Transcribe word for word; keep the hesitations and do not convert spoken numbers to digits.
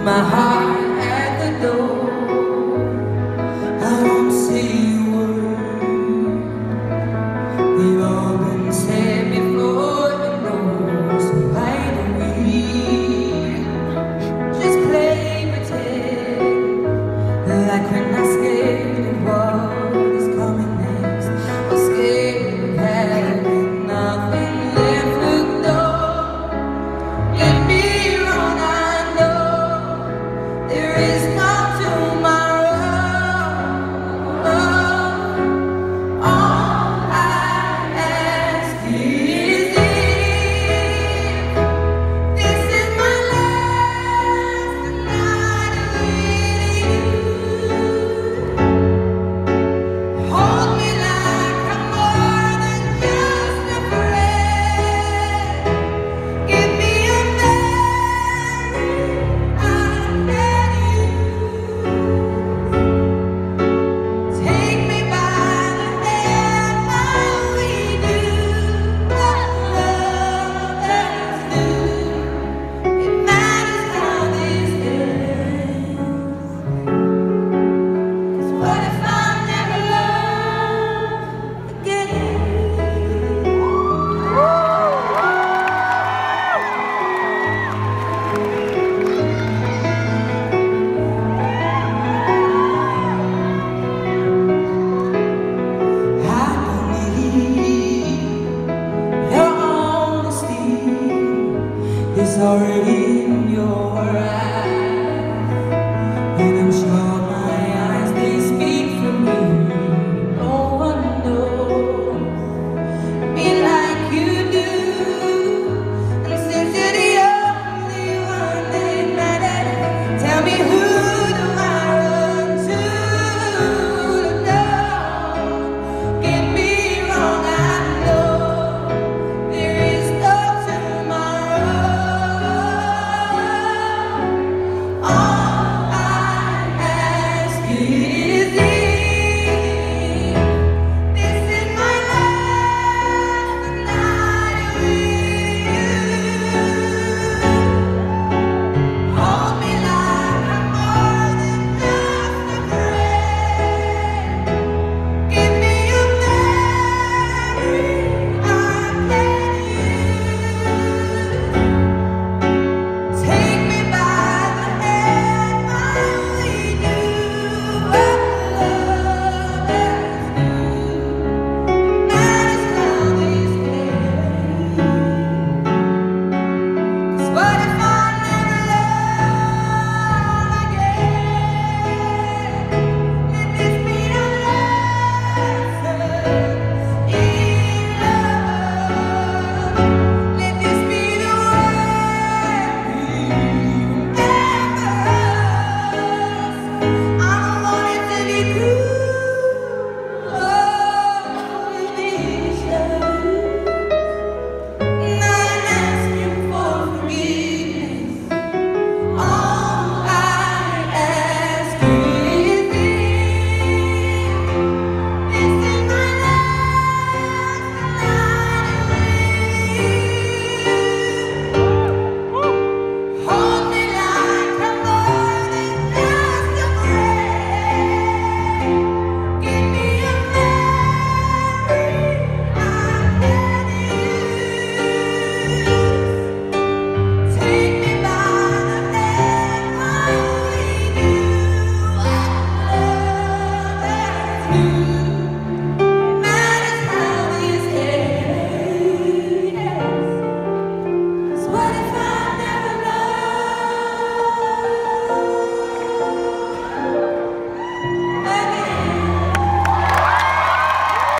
my heart at the door. I won't say a word. They've all been said before, you know. So why don't we just play pretend, like we're not scared of what is coming next, or scared of having nothing left to go. Get me wrong, I know there is no tomorrow. All I ask is if this is my last night with you. Hold me like I'm more than just a friend. Give me a memory I can use. Take me by the hand while we do what lovers do. It matters how this ends. 'Cause what if I never love again? I believe your honesty is already